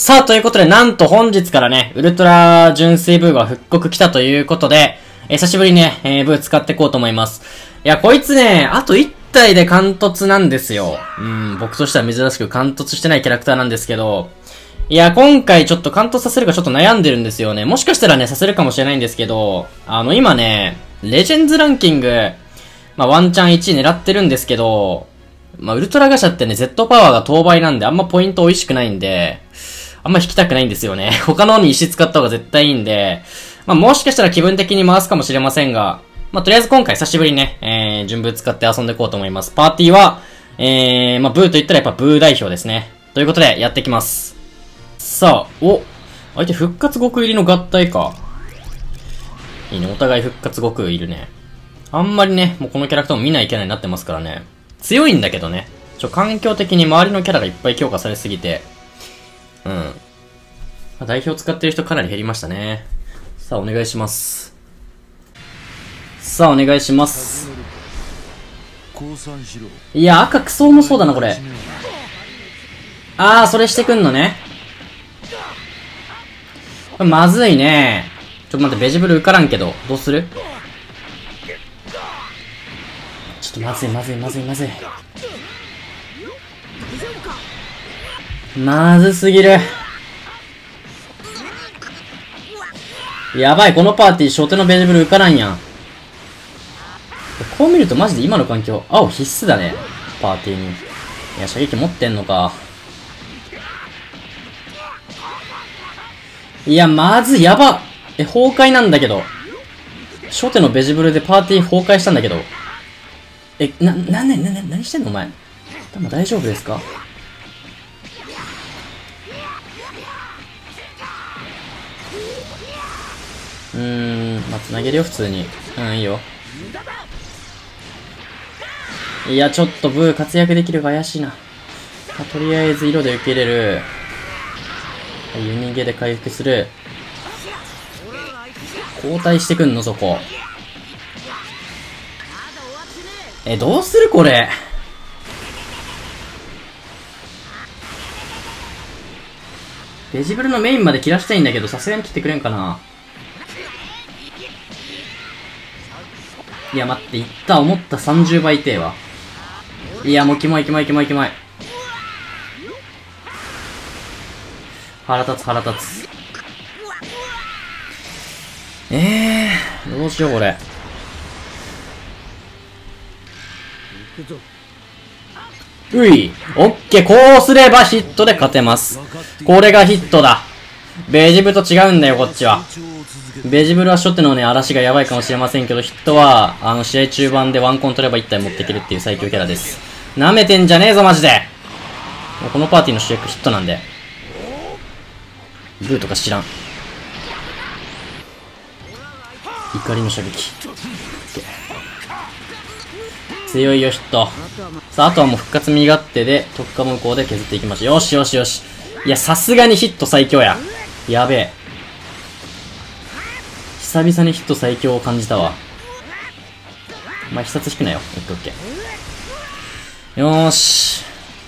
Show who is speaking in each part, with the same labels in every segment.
Speaker 1: さあ、ということで、なんと本日からね、ウルトラ純正ブーが復刻来たということで、久しぶりにね、ブー使っていこうと思います。いや、こいつね、あと1体で貫突なんですよ。僕としては珍しく貫突してないキャラクターなんですけど、いや、今回ちょっと貫突させるかちょっと悩んでるんですよね。もしかしたらね、させるかもしれないんですけど、今ね、レジェンズランキング、ワンチャン1位狙ってるんですけど、ウルトラガシャってね、Z パワーが当倍なんで、あんまポイント美味しくないんで、あんま引きたくないんですよね。他のに石使った方が絶対いいんで、もしかしたら気分的に回すかもしれませんが、とりあえず今回久しぶりにね、順ブ使って遊んでいこうと思います。パーティーは、ブーと言ったらやっぱブー代表ですね。ということで、やっていきます。さあ、相手復活悟空入りの合体か。いいね、お互い復活悟空いるね。あんまりね、もうこのキャラクターも見ないキャラになってますからね。強いんだけどね。環境的に周りのキャラがいっぱい強化されすぎて、代表使ってる人かなり減りましたね。さあ、お願いします。さあ、お願いします。いや、赤クソ重そうだな、これ。それしてくんのね。これまずいね。ちょっと待って、ベジブル受からんけど、どうする？ちょっとまずい。まずすぎる。やばい、このパーティー初手のベジブル受からんやん。こう見るとマジで今の環境、青必須だね。パーティーに。いや、射撃持ってんのか。いや、まずやば。崩壊なんだけど。初手のベジブルでパーティー崩壊したんだけど。何してんのお前。頭大丈夫ですか？繋げるよ、普通に。いいよ。いや、ちょっとブー活躍できるか怪しいな。とりあえず色で受け入れる。ユニゲで回復する。交代してくんの、そこ。どうするこれ。ベジブルのメインまで切らしたいんだけど、さすがに切ってくれんかな。いや、待って、思った30倍痛えわ。いや、もうキモい。腹立つ。どうしよう、これ。オッケー、こうすればヒットで勝てます。これがヒットだ。ベジブルと違うんだよ、こっちは。ベジブルは初手のね、嵐がやばいかもしれませんけど、ヒットは、試合中盤でワンコン取れば1体持っていけるっていう最強キャラです。舐めてんじゃねえぞ、マジで。もうこのパーティーの主役ヒットなんで。ブーとか知らん。怒りの射撃。強いよ、ヒット。さあ、あとはもう復活身勝手で、特化無効で削っていきましょう。よし。いや、さすがにヒット最強や。やべえ。久々にヒット最強を感じたわ。必殺引くなよ。オッケー。よーし。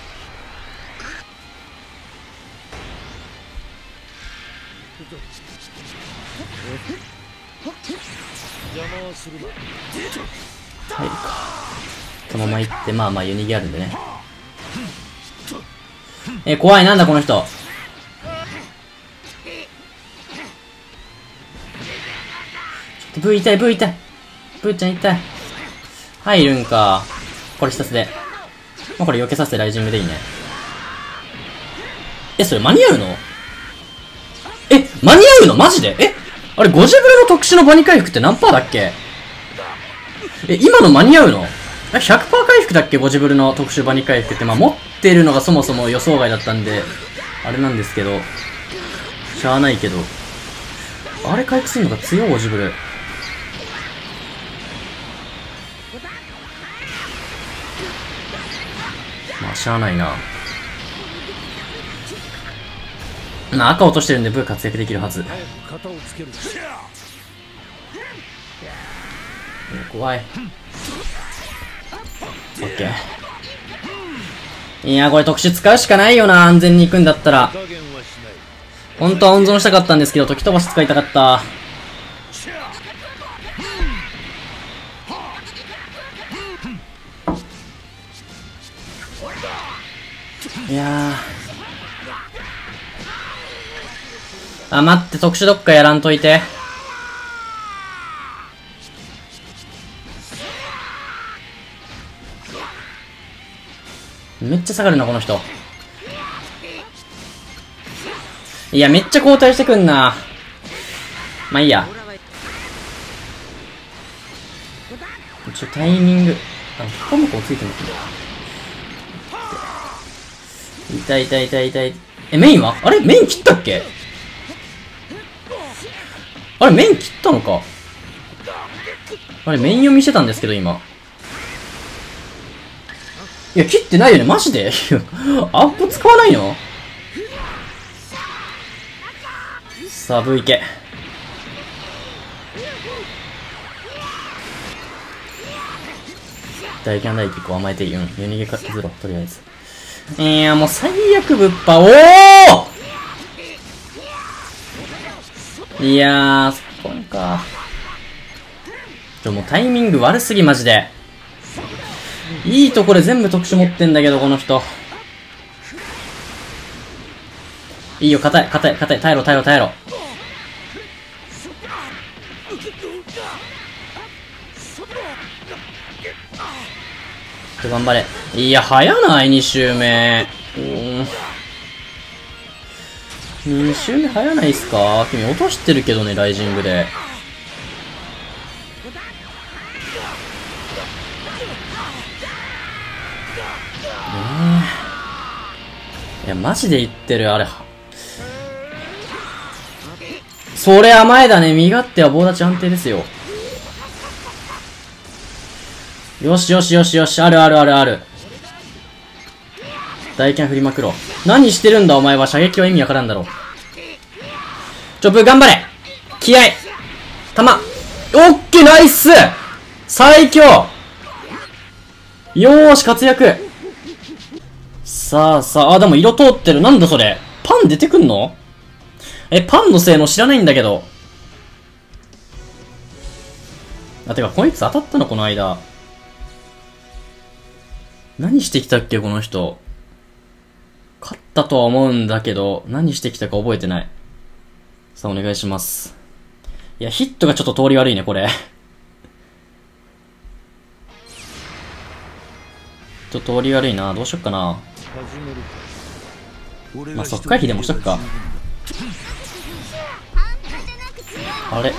Speaker 1: 入るか。そのまま行って、ユニギあるんでね。怖い、なんだこの人。ブー痛い。ブーちゃん痛い。入るんか。これ一つで。これ避けさせてライジングでいいね。それ間に合うの？間に合うのマジで？あれ、ゴジブルの特殊のバニ回復って何パーだっけ？今の間に合うの？ 100% 回復だっけ？ゴジブルの特殊バニ回復って。持ってるのがそもそも予想外だったんで、あれなんですけど。しゃあないけど。あれ回復するのが強い、ゴジブル。しゃあないな。赤落としてるんでブー活躍できるはず。怖い。オッケー。いや、これ特殊使うしかないよな、安全に行くんだったら。 本当は温存したかったんですけど、時飛ばし使いたかった。いやー。あ、待って、特殊どっかやらんといて。めっちゃ下がるな、この人。いや、めっちゃ交代してくんな。まあいいや。タイミング。あ、他の子ついてますね。痛い痛い痛い痛い。え、メインはあれメイン切ったっけ？あれメイン切ったのか？あれメイン読みしてたんですけど、今。いや、切ってないよね、マジでアップ使わないの？さあ、V いけ。大キャン大結構甘えていい。うん。夜逃げかずろ、とりあえず。いや、もう最悪ぶっぱ、おー！いやー、そこか。もうタイミング悪すぎ、マジで。いいところ全部特殊持ってんだけど、この人。いいよ、硬い、硬い、硬い。耐えろ、耐えろ、耐えろ。頑張れ。いや、早ない、2周目。2周目早ないっすか？君落としてるけどね、ライジングで。いや、マジで言ってる、あれ。それ甘えだね。身勝手は棒立ち安定ですよ。よしよしよしよし。あるあるあるある。大キャン振りまくろう。何してるんだお前は。射撃は意味わからんだろう。ブー頑張れ。気合弾。オッケーナイス最強よーし活躍。さあさあ、あ、でも色通ってる。なんだそれ。パン出てくんの？え、パンの性能知らないんだけど。あ、てか、こいつ当たったのこの間。何してきたっけこの人。勝ったとは思うんだけど、何してきたか覚えてない。さあ、お願いします。いや、ヒットがちょっと通り悪いね、これ。ちょっと通り悪いな。どうしよっかな。まあ、速回避でもしとくか。あれ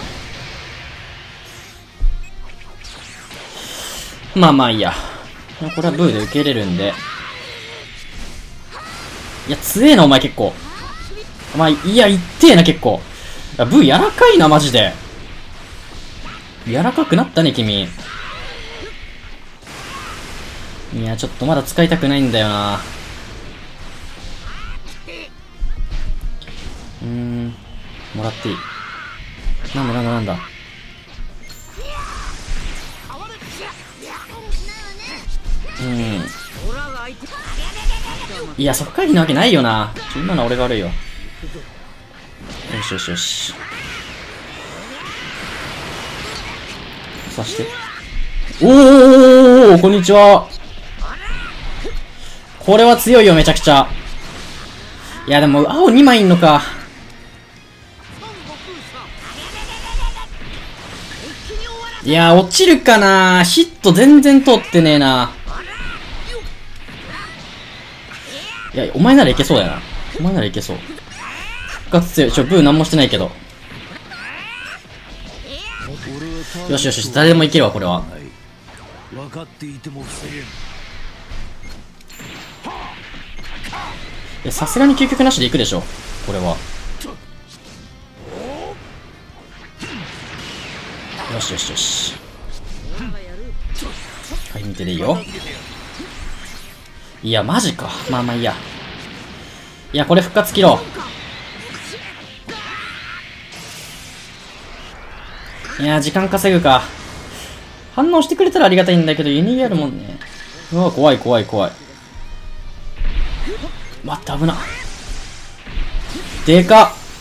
Speaker 1: まあまあいいや。これはブーで受け入れるんで。いや、強えな、お前結構。まあ、いや、いってえな、結構。ブー柔らかいな、マジで。柔らかくなったね、君。いや、ちょっとまだ使いたくないんだよな。もらっていい。なんだなんだなんだ。いや、そっかりなわけないよな。今のは俺が悪いよ。よしよしよし。さして。おーこんにちは。これは強いよ、めちゃくちゃ。いや、でも、青2枚いんのか。いや、落ちるかな。ヒット全然通ってねえな。いや、お前ならいけそうやな。お前ならいけそう。復活強い。ブーなんもしてないけど。よしよしよし、誰でもいけるわ、これは。さすがに究極なしでいくでしょ、これは。よしよしよし。はい、見てでいいよ。いや、マジか。まあまあいいや。いや、これ復活切ろう。いや、時間稼ぐか。反応してくれたらありがたいんだけど、ユニーあるもんね。うわ、怖い怖い怖い。待って、危な。でかっ。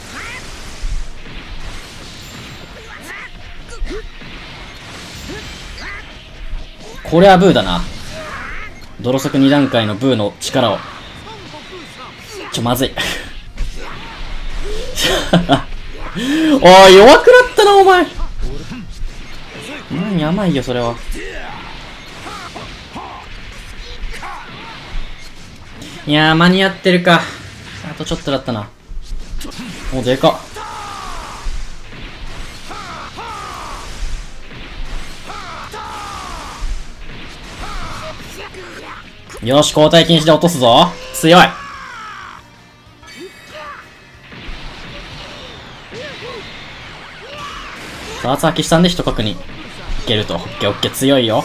Speaker 1: これはブーだな。泥速2段階のブーの力を。まずい。おい、弱くなったな、お前。やばいよ、それは。いやー、間に合ってるか。あとちょっとだったな。お、でかっ。よし、交代禁止で落とすぞ。強い。さあ、厚発揮したんで一角にいけると。オッケーオッケー、強いよ。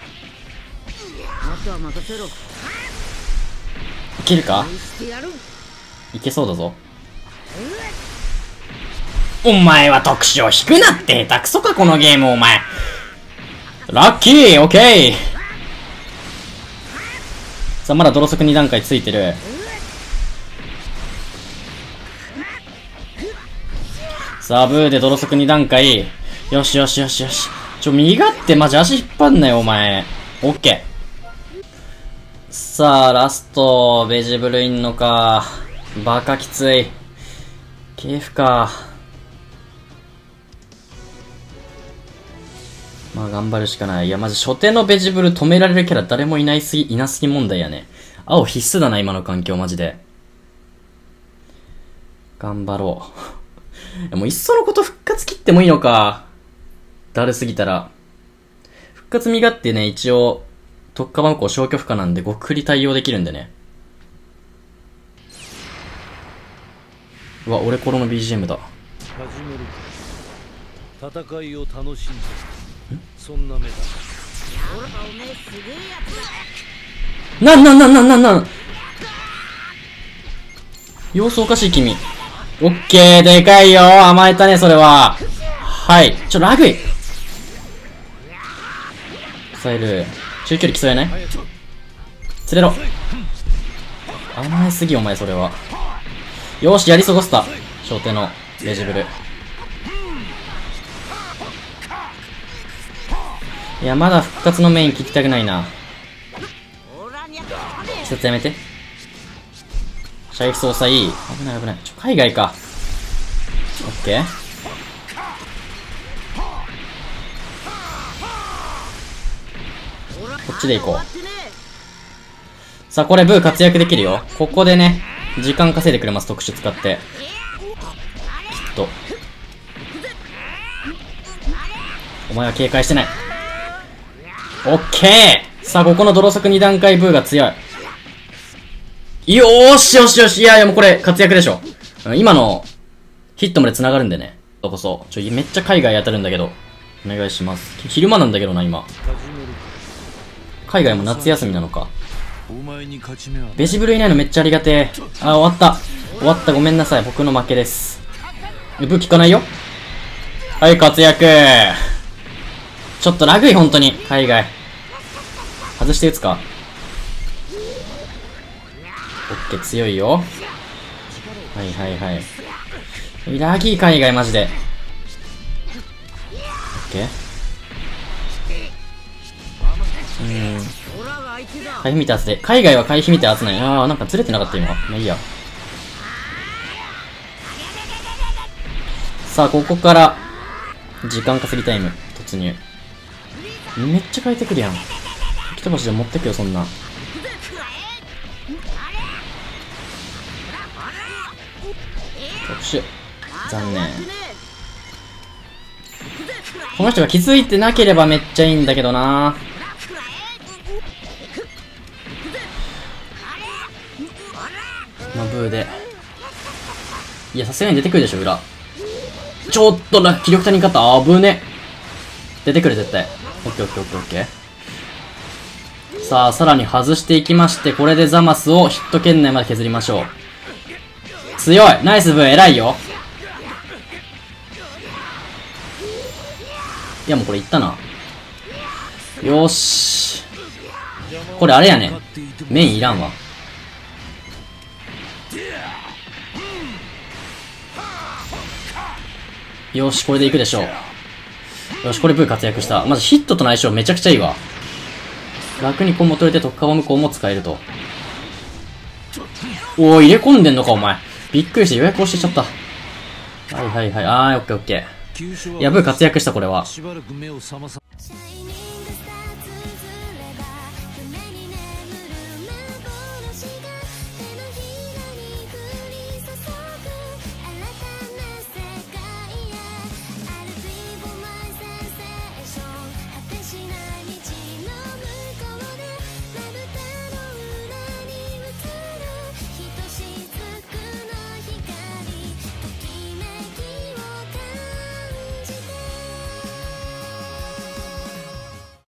Speaker 1: いけるか？いけそうだぞ。お前は特殊を引くなって。下手くそか、このゲーム、お前。ラッキー、オッケー。さあ、まだ泥速2段階ついてる。さあ、ブーで泥速2段階。よしよしよしよし。身勝ってマジ足引っ張んなよ、お前。オッケー。さあ、ラスト、ベジブルいんのか。バカきつい。系譜か。まあ、頑張るしかない。いや、マジ初手のベジブル止められるキャラ誰もいなすぎ問題やね。青必須だな、今の環境、マジで。頑張ろう。もういっそのこと復活切ってもいいのか。だるすぎたら。復活身勝ってね、一応、特化番号消去不可なんで、極振り対応できるんでね。うわ、俺コロの BGM だ。
Speaker 2: 始める。戦いを楽しんで。そんな目だ。
Speaker 1: なん様子おかしい君。オッケー、でかいよ。甘えたね、それは。はい。ラグい。抑える。中距離競えない？釣れろ。甘えすぎ、お前、それは。よーし、やり過ごした。小手のベジブル。いや、まだ復活のメイン聞きたくないな。季節やめて。射撃操作いい。危ない危ない。海外か。オッケー。こっちで行こう。さあ、これブー活躍できるよ。ここでね、時間稼いでくれます、特殊使って。きっと。お前は警戒してない。オッケー。さあ、ここの泥速2段階ブーが強い。よーしよしよし。いやいや、もうこれ活躍でしょ。今のヒットまで繋がるんでね。そこそ。めっちゃ海外当たるんだけど。お願いします。昼間なんだけどな、今。海外も夏休みなのか。ベジブルいないのめっちゃありがてえ。あ、終わった。終わった。ごめんなさい。僕の負けです。ブ効かないよ。はい、活躍。ちょっとラグい、本当に。海外。外して打つか。オッケー、強いよ。はいはいはい。ラギー海外マジで。オッケー。回避見て圧で。海外は回避見て圧ない。あー、なんかずれてなかった今。まあいいや。さあ、ここから、時間稼ぎタイム、突入。めっちゃ変えてくるやん。吹き飛ばしで持ってくよ、そんな。特殊。残念。この人が気づいてなければめっちゃいいんだけどな。まあ、ブーで。いや、さすがに出てくるでしょ、裏。ちょっと気力足りんかった。あぶね。出てくる、絶対。オッケーオッケーオッケーオッケー。さあ、さらに外していきまして、これでザマスをヒット圏内まで削りましょう。強い。ナイスブー、偉いよ。いや、もうこれいったな。よーし。これあれやね。メインいらんわ。よし、これでいくでしょう。よし、これブー活躍した。まずヒットとの相性めちゃくちゃいいわ。 楽にコンボ取れて特化ボムコンも使えると。おー、入れ込んでんのか、お前。びっくりして予約をしてちゃった。はいはいはい。オッケーオッケー。いや、ブー活躍した、これは。
Speaker 2: しばらく目を覚まさ